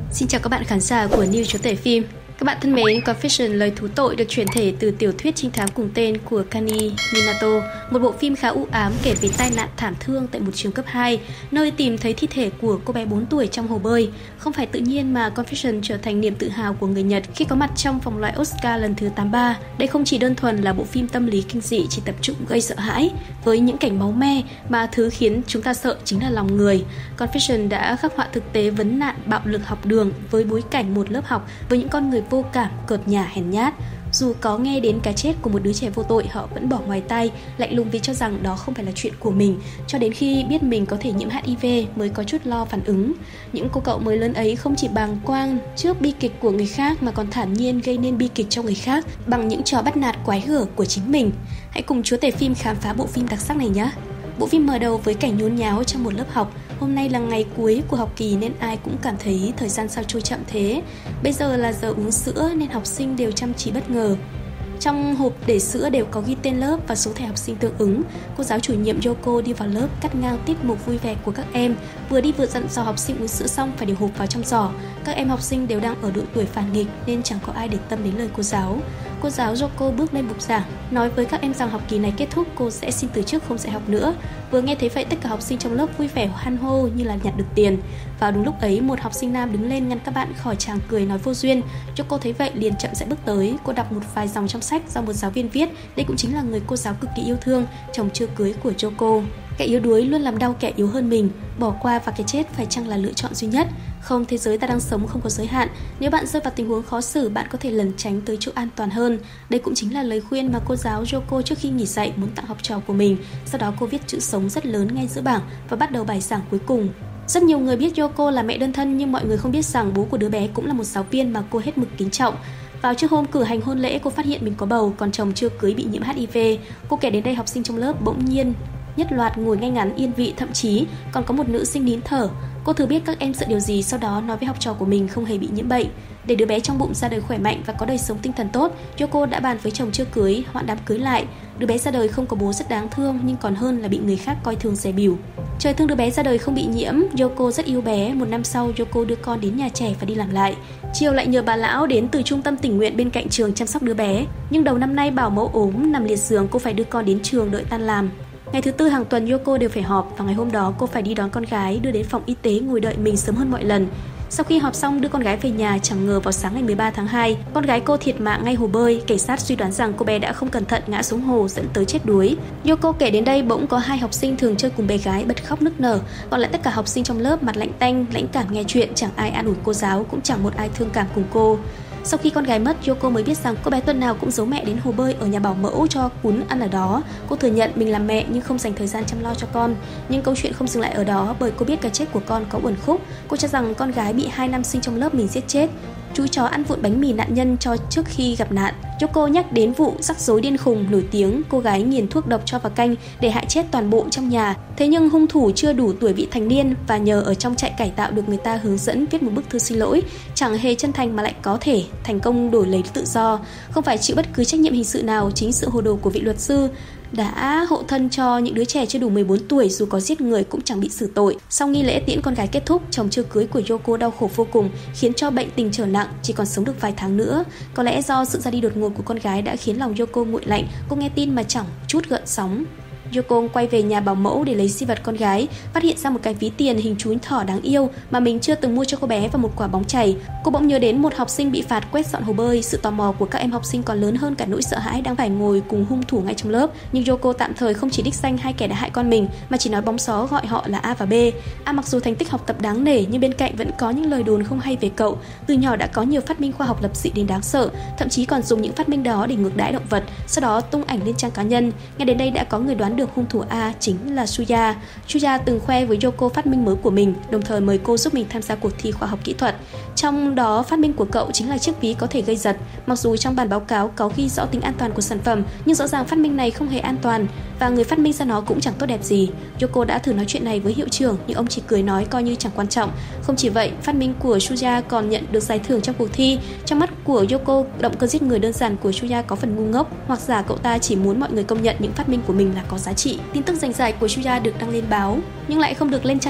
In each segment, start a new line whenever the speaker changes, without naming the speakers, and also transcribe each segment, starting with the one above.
Xin chào các bạn khán giả của New Chúa Tể Phim. Các bạn thân mến, Confession lời thú tội được chuyển thể từ tiểu thuyết trinh thám cùng tên của Kani Minato, một bộ phim khá u ám kể về tai nạn thảm thương tại một trường cấp 2, nơi tìm thấy thi thể của cô bé 4 tuổi trong hồ bơi. Không phải tự nhiên mà Confession trở thành niềm tự hào của người Nhật khi có mặt trong vòng loại Oscar lần thứ 83. Đây không chỉ đơn thuần là bộ phim tâm lý kinh dị chỉ tập trung gây sợ hãi, với những cảnh máu me mà thứ khiến chúng ta sợ chính là lòng người. Confession đã khắc họa thực tế vấn nạn bạo lực học đường với bối cảnh một lớp học với những con người vô cảm, cợt nhả, hèn nhát. Dù có nghe đến cái chết của một đứa trẻ vô tội, họ vẫn bỏ ngoài tai, lạnh lùng vì cho rằng đó không phải là chuyện của mình, cho đến khi biết mình có thể nhiễm HIV mới có chút lo phản ứng. Những cô cậu mới lớn ấy không chỉ bàng quang trước bi kịch của người khác mà còn thản nhiên gây nên bi kịch cho người khác bằng những trò bắt nạt quái gở của chính mình. Hãy cùng Chúa Tể Phim khám phá bộ phim đặc sắc này nhé! Bộ phim mở đầu với cảnh nhốn nháo trong một lớp học. Hôm nay là ngày cuối của học kỳ nên ai cũng cảm thấy thời gian sao trôi chậm thế. Bây giờ là giờ uống sữa nên học sinh đều chăm chỉ bất ngờ. Trong hộp để sữa đều có ghi tên lớp và số thẻ học sinh tương ứng. Cô giáo chủ nhiệm Yoko đi vào lớp cắt ngang tiết mục vui vẻ của các em, vừa đi vừa dặn dò học sinh uống sữa xong phải để hộp vào trong giỏ. Các em học sinh đều đang ở độ tuổi phản nghịch nên chẳng có ai để tâm đến lời cô giáo. Cô giáo Yoko bước lên bục giảng, nói với các em rằng học kỳ này kết thúc cô sẽ xin từ chức không dạy học nữa. Vừa nghe thấy vậy, tất cả học sinh trong lớp vui vẻ hoan hô như là nhặt được tiền. Vào đúng lúc ấy, một học sinh nam đứng lên ngăn các bạn khỏi tràng cười nói vô duyên. Yoko thấy vậy liền chậm rãi bước tới, cô đọc một vài dòng trong sách do một giáo viên viết. Đây cũng chính là người cô giáo cực kỳ yêu thương, chồng chưa cưới của Yoko. Kẻ yếu đuối luôn làm đau kẻ yếu hơn mình, bỏ qua và cái chết phải chăng là lựa chọn duy nhất? Không, thế giới ta đang sống không có giới hạn. Nếu bạn rơi vào tình huống khó xử, bạn có thể lẩn tránh tới chỗ an toàn hơn. Đây cũng chính là lời khuyên mà cô giáo Yoko trước khi nghỉ dạy muốn tặng học trò của mình. Sau đó cô viết chữ sống rất lớn ngay giữa bảng và bắt đầu bài giảng cuối cùng. Rất nhiều người biết Yoko là mẹ đơn thân, nhưng mọi người không biết rằng bố của đứa bé cũng là một giáo viên mà cô hết mực kính trọng. Vào trước hôm cử hành hôn lễ, cô phát hiện mình có bầu, còn chồng chưa cưới bị nhiễm HIV. Cô kể đến đây, học sinh trong lớp bỗng nhiên nhất loạt ngồi ngay ngắn yên vị, thậm chí còn có một nữ sinh nín thở. Cô thử biết các em sợ điều gì, sau đó nói với học trò của mình không hề bị nhiễm bệnh. Để đứa bé trong bụng ra đời khỏe mạnh và có đời sống tinh thần tốt, Yoko đã bàn với chồng chưa cưới hoãn đám cưới lại. Đứa bé ra đời không có bố rất đáng thương, nhưng còn hơn là bị người khác coi thường dè bỉu. Trời thương đứa bé ra đời không bị nhiễm, Yoko rất yêu bé. Một năm sau, Yoko đưa con đến nhà trẻ và đi làm lại. Chiều lại nhờ bà lão đến từ trung tâm tình nguyện bên cạnh trường chăm sóc đứa bé. Nhưng đầu năm nay bảo mẫu ốm nằm liệt giường, cô phải đưa con đến trường đợi tan làm. Ngày thứ tư hàng tuần Yoko đều phải họp, và ngày hôm đó cô phải đi đón con gái, đưa đến phòng y tế ngồi đợi mình sớm hơn mọi lần. Sau khi họp xong đưa con gái về nhà, chẳng ngờ vào sáng ngày 13 tháng 2, con gái cô thiệt mạng ngay hồ bơi. Cảnh sát suy đoán rằng cô bé đã không cẩn thận ngã xuống hồ dẫn tới chết đuối. Yoko kể đến đây, bỗng có hai học sinh thường chơi cùng bé gái bật khóc nức nở, còn lại tất cả học sinh trong lớp mặt lạnh tanh, lãnh cảm nghe chuyện, chẳng ai an ủi cô giáo, cũng chẳng một ai thương cảm cùng cô. Sau khi con gái mất, Yoko mới biết rằng cô bé tuần nào cũng giấu mẹ đến hồ bơi ở nhà bảo mẫu cho cún ăn ở đó. Cô thừa nhận mình là mẹ nhưng không dành thời gian chăm lo cho con. Nhưng câu chuyện không dừng lại ở đó, bởi cô biết cái chết của con có uẩn khúc. Cô cho rằng con gái bị hai nam sinh trong lớp mình giết chết. Chú chó ăn vụn bánh mì nạn nhân cho trước khi gặp nạn. Yoko nhắc đến vụ rắc rối điên khùng nổi tiếng, cô gái nghiền thuốc độc cho vào canh để hại chết toàn bộ trong nhà. Thế nhưng hung thủ chưa đủ tuổi vị thành niên và nhờ ở trong trại cải tạo được người ta hướng dẫn viết một bức thư xin lỗi, chẳng hề chân thành mà lại có thể thành công đổi lấy tự do, không phải chịu bất cứ trách nhiệm hình sự nào. Chính sự hồ đồ của vị luật sư đã hộ thân cho những đứa trẻ chưa đủ 14 tuổi, dù có giết người cũng chẳng bị xử tội. Sau nghi lễ tiễn con gái kết thúc, chồng chưa cưới của Yoko đau khổ vô cùng, khiến cho bệnh tình trở nặng, chỉ còn sống được vài tháng nữa. Có lẽ do sự ra đi đột ngột của con gái đã khiến lòng Yoko nguội lạnh, cô nghe tin mà chẳng chút gợn sóng. Yoko quay về nhà bảo mẫu để lấy di vật con gái, phát hiện ra một cái ví tiền hình chú thỏ đáng yêu mà mình chưa từng mua cho cô bé và một quả bóng chày. Cô bỗng nhớ đến một học sinh bị phạt quét dọn hồ bơi. Sự tò mò của các em học sinh còn lớn hơn cả nỗi sợ hãi đang phải ngồi cùng hung thủ ngay trong lớp. Nhưng Yoko tạm thời không chỉ đích danh hai kẻ đã hại con mình, mà chỉ nói bóng gió gọi họ là A và B. A mặc dù thành tích học tập đáng nể, nhưng bên cạnh vẫn có những lời đồn không hay về cậu. Từ nhỏ đã có nhiều phát minh khoa học lập dị đến đáng sợ, thậm chí còn dùng những phát minh đó để ngược đãi động vật, sau đó tung ảnh lên trang cá nhân. Ngay đến đây đã có người đoán được hung thủ A chính là Suya. Suya từng khoe với Yoko phát minh mới của mình, đồng thời mời cô giúp mình tham gia cuộc thi khoa học kỹ thuật. Trong đó, phát minh của cậu chính là chiếc ví có thể gây giật. Mặc dù trong bản báo cáo có ghi rõ tính an toàn của sản phẩm, nhưng rõ ràng phát minh này không hề an toàn và người phát minh ra nó cũng chẳng tốt đẹp gì. Yoko đã thử nói chuyện này với hiệu trưởng, nhưng ông chỉ cười nói coi như chẳng quan trọng. Không chỉ vậy, phát minh của Suya còn nhận được giải thưởng trong cuộc thi. Trong mắt của Yoko, động cơ giết người đơn giản của Suya có phần ngu ngốc, hoặc giả cậu ta chỉ muốn mọi người công nhận những phát minh của mình là có giá trị. Tin tức giành giải của Suya được đăng lên báo, nhưng lại không được lên trang nhất.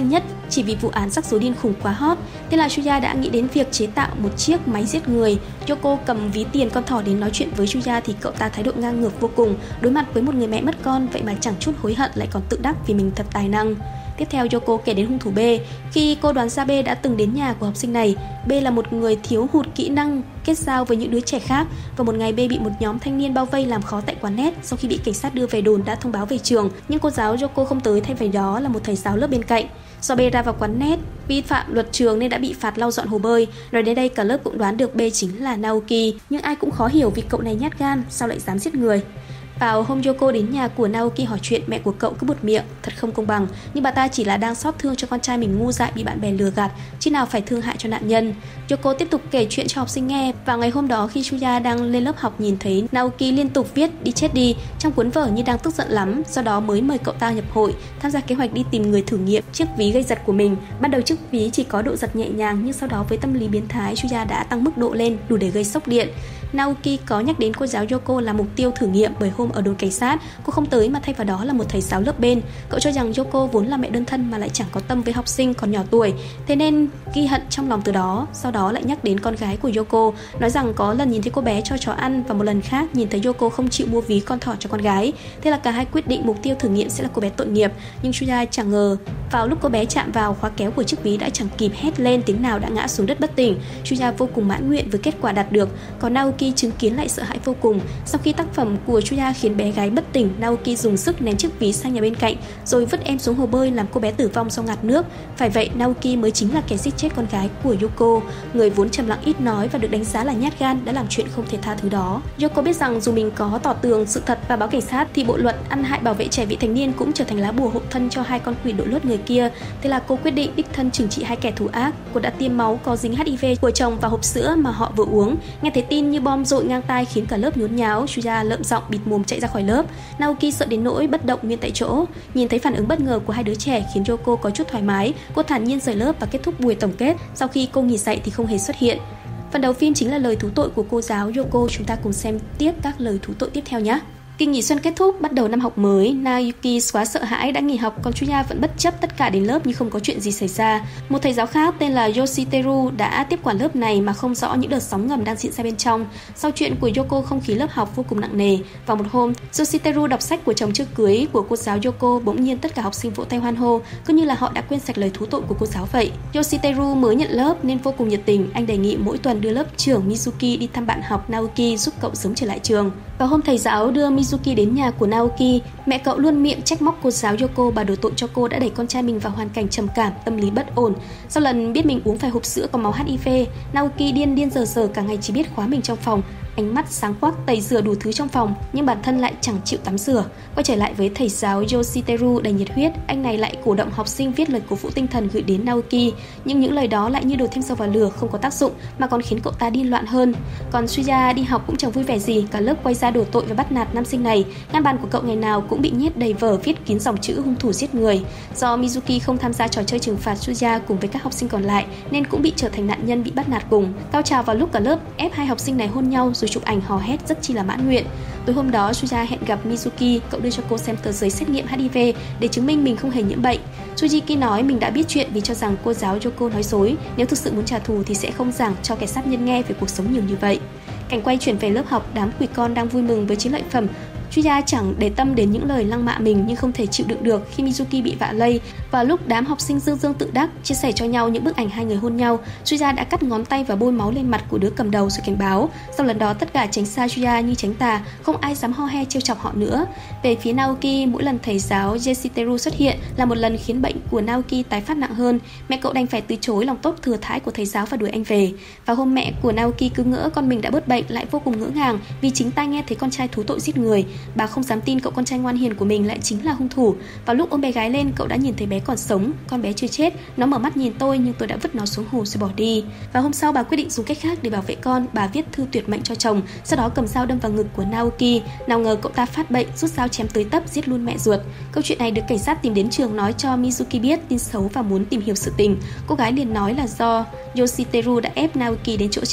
chỉ vì vụ án rắc rối điên khùng quá hot. Thế là Shuya đã nghĩ đến việc chế tạo một chiếc máy giết người. Yoko cầm ví tiền con thỏ đến nói chuyện với Shuya thì cậu ta thái độ ngang ngược vô cùng. Đối mặt với một người mẹ mất con vậy mà chẳng chút hối hận, lại còn tự đắc vì mình thật tài năng. Tiếp theo Yoko kể đến hung thủ B. Khi cô đoán ra B đã từng đến nhà của học sinh này, B là một người thiếu hụt kỹ năng kết giao với những đứa trẻ khác, và một ngày B bị một nhóm thanh niên bao vây làm khó tại quán net. Sau khi bị cảnh sát đưa về đồn đã thông báo về trường, nhưng cô giáo Yoko không tới, thay vào đó là một thầy giáo lớp bên cạnh. Do B ra vào quán net vi phạm luật trường nên đã bị phạt lau dọn hồ bơi. Nói đến đây cả lớp cũng đoán được B chính là Naoki, nhưng ai cũng khó hiểu vì cậu này nhát gan, sao lại dám giết người. Vào hôm Yoko đến nhà của Naoki hỏi chuyện, mẹ của cậu cứ buột miệng, thật không công bằng, nhưng bà ta chỉ là đang xót thương cho con trai mình ngu dại bị bạn bè lừa gạt, chứ nào phải thương hại cho nạn nhân. Yoko tiếp tục kể chuyện cho học sinh nghe. Vào ngày hôm đó khi Shuya đang lên lớp học nhìn thấy Naoki liên tục viết đi chết đi trong cuốn vở như đang tức giận lắm, do đó mới mời cậu ta nhập hội, tham gia kế hoạch đi tìm người thử nghiệm chiếc ví gây giật của mình. Ban đầu chiếc ví chỉ có độ giật nhẹ nhàng, nhưng sau đó với tâm lý biến thái, Shuya đã tăng mức độ lên đủ để gây sốc điện. Naoki có nhắc đến cô giáo Yoko là mục tiêu thử nghiệm, bởi hôm ở đồn cảnh sát cô không tới mà thay vào đó là một thầy giáo lớp bên. Cậu cho rằng Yoko vốn là mẹ đơn thân mà lại chẳng có tâm với học sinh còn nhỏ tuổi, thế nên ghi hận trong lòng từ đó. Sau đó lại nhắc đến con gái của Yoko, nói rằng có lần nhìn thấy cô bé cho chó ăn và một lần khác nhìn thấy Yoko không chịu mua ví con thỏ cho con gái. Thế là cả hai quyết định mục tiêu thử nghiệm sẽ là cô bé tội nghiệp. Nhưng Shuya chẳng ngờ vào lúc cô bé chạm vào khóa kéo của chiếc ví đã chẳng kịp hét lên tiếng nào đã ngã xuống đất bất tỉnh. Shuya vô cùng mãn nguyện với kết quả đạt được, còn Naoki chứng kiến lại sợ hãi vô cùng. Sau khi tác phẩm của Shuya khiến bé gái bất tỉnh, Naoki dùng sức ném chiếc ví sang nhà bên cạnh rồi vứt em xuống hồ bơi làm cô bé tử vong do ngạt nước. Phải vậy Naoki mới chính là kẻ giết chết con gái của Yoko. Người vốn trầm lặng ít nói và được đánh giá là nhát gan đã làm chuyện không thể tha thứ đó. Yoko biết rằng dù mình có tỏ tường sự thật và báo cảnh sát thì bộ luật ăn hại bảo vệ trẻ vị thành niên cũng trở thành lá bùa hộ thân cho hai con quỷ đội lốt người kia. Thế là cô quyết định đích thân trừng trị hai kẻ thù ác. Cô đã tiêm máu có dính HIV của chồng vào hộp sữa mà họ vừa uống. Nghe thấy tin như bom dội ngang tai khiến cả lớp nhốn nháo. Shuya lợm giọng bịt mồm chạy ra khỏi lớp. Naoki sợ đến nỗi bất động nguyên tại chỗ. Nhìn thấy phản ứng bất ngờ của hai đứa trẻ khiến Yoko có chút thoải mái. Cô thản nhiên rời lớp và kết thúc buổi tổng kết. Sau khi cô nghỉ dạy thì không hề xuất hiện. Phần đầu phim chính là lời thú tội của cô giáo Yoko. Chúng ta cùng xem tiếp các lời thú tội tiếp theo nhé. Kỳ nghỉ xuân kết thúc, bắt đầu năm học mới, Naoki quá sợ hãi đã nghỉ học, còn Shuya vẫn bất chấp tất cả đến lớp như không có chuyện gì xảy ra. Một thầy giáo khác tên là Yoshiteru đã tiếp quản lớp này mà không rõ những đợt sóng ngầm đang diễn ra bên trong. Sau chuyện của Yoko, không khí lớp học vô cùng nặng nề. Vào một hôm, Yoshiteru đọc sách của chồng trước cưới của cô giáo Yoko, bỗng nhiên tất cả học sinh vỗ tay hoan hô, cứ như là họ đã quên sạch lời thú tội của cô giáo vậy. Yoshiteru mới nhận lớp nên vô cùng nhiệt tình, anh đề nghị mỗi tuần đưa lớp trưởng Mizuki đi thăm bạn học Naoki giúp cậu sớm trở lại trường. Vào hôm thầy giáo đưa Mizuki đến nhà của Naoki, mẹ cậu luôn miệng trách móc cô giáo Yoko bà đổ tội cho cô đã đẩy con trai mình vào hoàn cảnh trầm cảm, tâm lý bất ổn. Sau lần biết mình uống phải hộp sữa có máu HIV, Naoki điên dở cả ngày chỉ biết khóa mình trong phòng, ánh mắt sáng quắc tẩy rửa đủ thứ trong phòng, nhưng bản thân lại chẳng chịu tắm rửa. Quay trở lại với thầy giáo Yoshiteru đầy nhiệt huyết, anh này lại cổ động học sinh viết lời cổ vũ tinh thần gửi đến Naoki, nhưng những lời đó lại như đổ thêm dầu vào lửa, không có tác dụng mà còn khiến cậu ta điên loạn hơn. Còn Shuya đi học cũng chẳng vui vẻ gì, cả lớp quay ra đổ tội và bắt nạt nam sinh này. Ngăn bàn của cậu ngày nào cũng bị nhét đầy vở viết kín dòng chữ hung thủ giết người. Do Mizuki không tham gia trò chơi trừng phạt Shuya cùng với các học sinh còn lại nên cũng bị trở thành nạn nhân bị bắt nạt cùng. Cao trào vào lúc cả lớp ép hai học sinh này hôn nhau rồi chụp ảnh hò hét rất chi là mãn nguyện. Tối hôm đó Shuya hẹn gặp Mizuki, cậu đưa cho cô xem tờ giấy xét nghiệm HIV để chứng minh mình không hề nhiễm bệnh. Sujiki nói mình đã biết chuyện vì cho rằng cô giáo Yoko nói dối, nếu thực sự muốn trả thù thì sẽ không giảng cho kẻ sát nhân nghe về cuộc sống nhiều như vậy. Cảnh quay chuyển về lớp học, đám quỷ con đang vui mừng với chiến lợi phẩm. Shuya chẳng để tâm đến những lời lăng mạ mình nhưng không thể chịu đựng được khi Mizuki bị vạ lây. Vào lúc đám học sinh dương tự đắc chia sẻ cho nhau những bức ảnh hai người hôn nhau, Shuya đã cắt ngón tay và bôi máu lên mặt của đứa cầm đầu rồi cảnh báo. Sau lần đó tất cả tránh xa Shuya như tránh tà, không ai dám ho he trêu chọc họ nữa. Về phía Naoki, mỗi lần thầy giáo Yoshiteru xuất hiện là một lần khiến bệnh của Naoki tái phát nặng hơn. Mẹ cậu đành phải từ chối lòng tốt thừa thãi của thầy giáo và đuổi anh về. Và hôm mẹ của Naoki cứ ngỡ con mình đã bớt bệnh lại vô cùng ngỡ ngàng vì chính tai nghe thấy con trai thú tội giết người. Bà không dám tin cậu con trai ngoan hiền của mình lại chính là hung thủ. Vào lúc ôm bé gái lên, cậu đã nhìn thấy bé còn sống. Con bé chưa chết, nó mở mắt nhìn tôi nhưng tôi đã vứt nó xuống hồ rồi bỏ đi. Và hôm sau bà quyết định dùng cách khác để bảo vệ con. Bà viết thư tuyệt mệnh cho chồng, sau đó cầm dao đâm vào ngực của Naoki. Nào ngờ cậu ta phát bệnh, rút dao chém tới tấp giết luôn mẹ ruột. Câu chuyện này được cảnh sát tìm đến trường nói cho Mizuki biết tin xấu và muốn tìm hiểu sự tình. Cô gái liền nói là do Yoshiteru đã ép Naoki đến chỗ chết.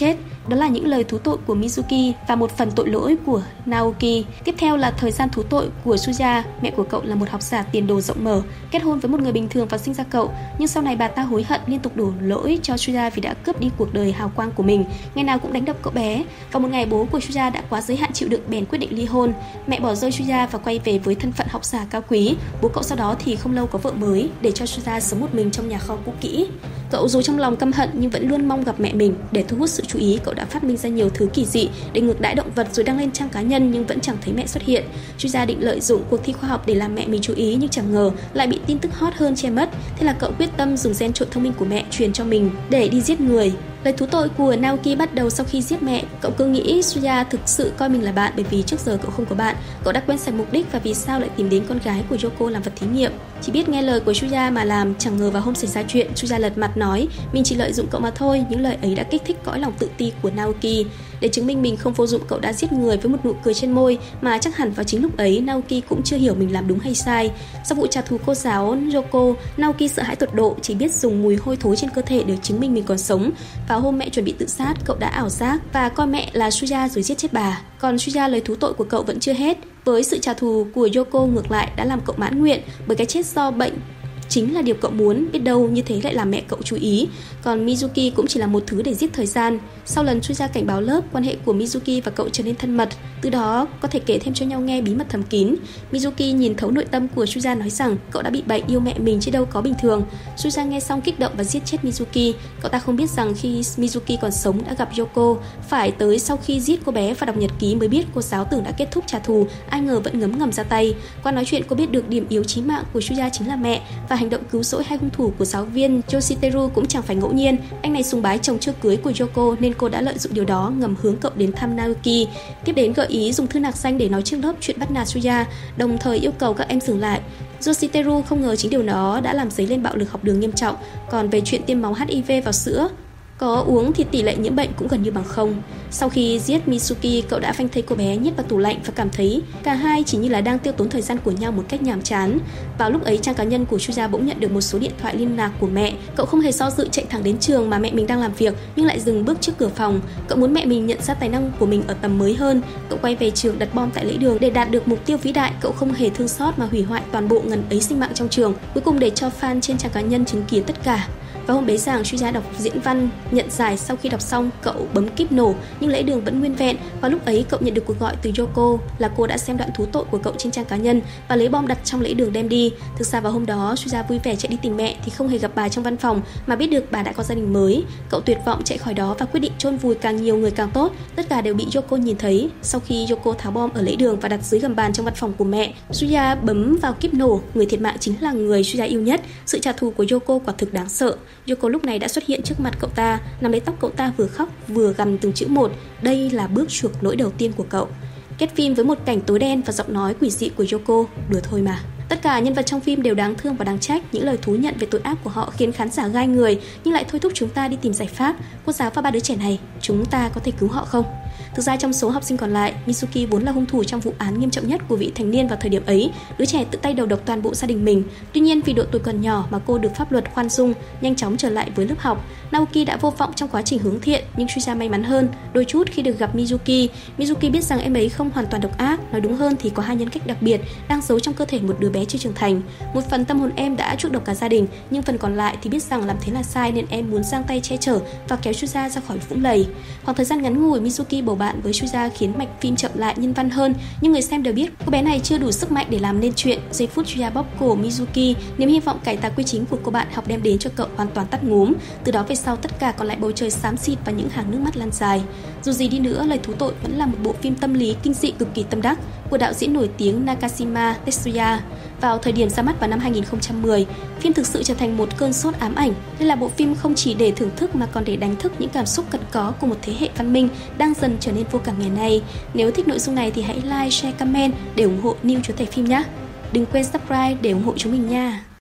Đó là những lời thú tội của Mizuki và một phần tội lỗi của Naoki. Tiếp theo là thời gian thú tội của Suya. Mẹ của cậu là một học giả tiền đồ rộng mở, kết hôn với một người bình thường và sinh ra cậu, nhưng sau này bà ta hối hận, liên tục đổ lỗi cho Suya vì đã cướp đi cuộc đời hào quang của mình, ngày nào cũng đánh đập cậu bé. Và một ngày bố của Suya đã quá giới hạn chịu đựng, bèn quyết định ly hôn. Mẹ bỏ rơi Suya và quay về với thân phận học giả cao quý. Bố cậu sau đó thì không lâu có vợ mới, để cho Suya sống một mình trong nhà kho cũ kỹ. Cậu dù trong lòng căm hận nhưng vẫn luôn mong gặp mẹ mình. Để thu hút sự chú ý, cậu đã phát minh ra nhiều thứ kỳ dị để ngược đãi động vật rồi đăng lên trang cá nhân, nhưng vẫn chẳng thấy mẹ xuất hiện. Suya định lợi dụng cuộc thi khoa học để làm mẹ mình chú ý, nhưng chẳng ngờ lại bị tin tức hot hơn che mất. Thế là cậu quyết tâm dùng gen trộn thông minh của mẹ truyền cho mình để đi giết người. Lời thú tội của Naoki bắt đầu sau khi giết mẹ. Cậu cứ nghĩ Suya thực sự coi mình là bạn, bởi vì trước giờ cậu không có bạn. Cậu đã quên sạch mục đích và vì sao lại tìm đến con gái của Yoko làm vật thí nghiệm. Chỉ biết nghe lời của Suya mà làm. Chẳng ngờ vào hôm xảy ra chuyện, Suya lật mặt nói mình chỉ lợi dụng cậu mà thôi. Những lời ấy đã kích thích cõi lòng tự ti của Naoki. Để chứng minh mình không vô dụng, cậu đã giết người với một nụ cười trên môi, mà chắc hẳn vào chính lúc ấy Naoki cũng chưa hiểu mình làm đúng hay sai. Sau vụ trả thù cô giáo Yoko, Naoki sợ hãi tột độ, chỉ biết dùng mùi hôi thối trên cơ thể để chứng minh mình còn sống. Vào hôm mẹ chuẩn bị tự sát, cậu đã ảo giác và coi mẹ là Suya rồi giết chết bà. Còn Suya, lời thú tội của cậu vẫn chưa hết. Với sự trả thù của Yoko ngược lại đã làm cậu mãn nguyện, bởi cái chết do bệnh chính là điều cậu muốn, biết đâu như thế lại làm mẹ cậu chú ý. Còn Mizuki cũng chỉ là một thứ để giết thời gian. Sau lần Suya cảnh báo lớp, quan hệ của Mizuki và cậu trở nên thân mật, từ đó có thể kể thêm cho nhau nghe bí mật thầm kín. Mizuki nhìn thấu nội tâm của Suya, nói rằng cậu đã bị bệnh, yêu mẹ mình chứ đâu có bình thường. Suya nghe xong kích động và giết chết Mizuki. Cậu ta không biết rằng khi Mizuki còn sống đã gặp Yoko, phải tới sau khi giết cô bé và đọc nhật ký mới biết cô giáo tưởng đã kết thúc trả thù, ai ngờ vẫn ngấm ngầm ra tay. Qua nói chuyện cô biết được điểm yếu chí mạng của Suya chính là mẹ, và hành động cứu rỗi hai hung thủ của giáo viên Yoshiteru cũng chẳng phải ngẫu nhiên. Anh này sùng bái chồng chưa cưới của Yoko nên cô đã lợi dụng điều đó ngầm hướng cậu đến thăm Naoki. Tiếp đến gợi ý dùng thư nạc danh để nói trước lớp chuyện bắt nạt Suya, đồng thời yêu cầu các em dừng lại. Yoshiteru không ngờ chính điều đó đã làm dấy lên bạo lực học đường nghiêm trọng. Còn về chuyện tiêm máu HIV vào sữa, có uống thì tỷ lệ nhiễm bệnh cũng gần như bằng không. Sau khi giết Mitsuki, cậu đã phanh thây cô bé, nhét vào tủ lạnh và cảm thấy cả hai chỉ như là đang tiêu tốn thời gian của nhau một cách nhàm chán. Vào lúc ấy, trang cá nhân của Suya bỗng nhận được một số điện thoại liên lạc của mẹ. Cậu không hề do dự chạy thẳng đến trường mà mẹ mình đang làm việc, nhưng lại dừng bước trước cửa phòng. Cậu muốn mẹ mình nhận ra tài năng của mình ở tầm mới hơn. Cậu quay về trường đặt bom tại lễ đường để đạt được mục tiêu vĩ đại. Cậu không hề thương xót mà hủy hoại toàn bộ ngần ấy sinh mạng trong trường, cuối cùng để cho fan trên trang cá nhân chứng kiến tất cả. Và hôm bế giảng, Suya đọc diễn văn nhận giải. Sau khi đọc xong, cậu bấm kíp nổ nhưng lễ đường vẫn nguyên vẹn. Và lúc ấy cậu nhận được cuộc gọi từ Yoko là cô đã xem đoạn thú tội của cậu trên trang cá nhân và lấy bom đặt trong lễ đường đem đi. Thực ra vào hôm đó, Suya vui vẻ chạy đi tìm mẹ thì không hề gặp bà trong văn phòng, mà biết được bà đã có gia đình mới. Cậu tuyệt vọng chạy khỏi đó và quyết định chôn vùi càng nhiều người càng tốt. Tất cả đều bị Yoko nhìn thấy. Sau khi Yoko tháo bom ở lễ đường và đặt dưới gầm bàn trong văn phòng của mẹ, Suya bấm vào kíp nổ. Người thiệt mạng chính là người Suya yêu nhất. Sự trả thù của Yoko quả thực đáng sợ. Yoko lúc này đã xuất hiện trước mặt cậu ta, nắm lấy tóc cậu ta, vừa khóc vừa gằn từng chữ một. Đây là bước chuộc lỗi đầu tiên của cậu. Kết phim với một cảnh tối đen và giọng nói quỷ dị của Yoko. Đùa thôi mà. Tất cả nhân vật trong phim đều đáng thương và đáng trách. Những lời thú nhận về tội ác của họ khiến khán giả gai người, nhưng lại thôi thúc chúng ta đi tìm giải pháp. Cô giáo và ba đứa trẻ này, chúng ta có thể cứu họ không? Thực ra trong số học sinh còn lại, Mitsuki vốn là hung thủ trong vụ án nghiêm trọng nhất của vị thành niên vào thời điểm ấy. Đứa trẻ tự tay đầu độc toàn bộ gia đình mình. Tuy nhiên vì độ tuổi còn nhỏ mà cô được pháp luật khoan dung, nhanh chóng trở lại với lớp học. Naoki đã vô vọng trong quá trình hướng thiện, nhưng Suya may mắn hơn đôi chút khi được gặp Mizuki. Mizuki biết rằng em ấy không hoàn toàn độc ác, nói đúng hơn thì có hai nhân cách đặc biệt đang giấu trong cơ thể một đứa bé chưa trưởng thành. Một phần tâm hồn em đã chuốc độc cả gia đình, nhưng phần còn lại thì biết rằng làm thế là sai nên em muốn giang tay che chở và kéo Suya ra khỏi vũng lầy. Khoảng thời gian ngắn ngủi Mizuki bầu bạn với Suya khiến mạch phim chậm lại, nhân văn hơn, nhưng người xem đều biết cô bé này chưa đủ sức mạnh để làm nên chuyện. Giây phút Suya bóp cổ Mizuki, niềm hy vọng cải tà quy chính của cô bạn học đem đến cho cậu hoàn toàn tắt ngúm. Từ đó về sau tất cả còn lại bầu trời xám xịt và những hàng nước mắt lan dài. Dù gì đi nữa, Lời thú tội vẫn là một bộ phim tâm lý kinh dị cực kỳ tâm đắc của đạo diễn nổi tiếng Nakashima Tetsuya. Vào thời điểm ra mắt vào năm 2010, phim thực sự trở thành một cơn sốt ám ảnh. Đây là bộ phim không chỉ để thưởng thức mà còn để đánh thức những cảm xúc cật có của một thế hệ văn minh đang dần trở nên vô cảm ngày nay. Nếu thích nội dung này thì hãy like, share, comment để ủng hộ New Chúa Tể Phim nhé. Đừng quên subscribe để ủng hộ chúng mình nha.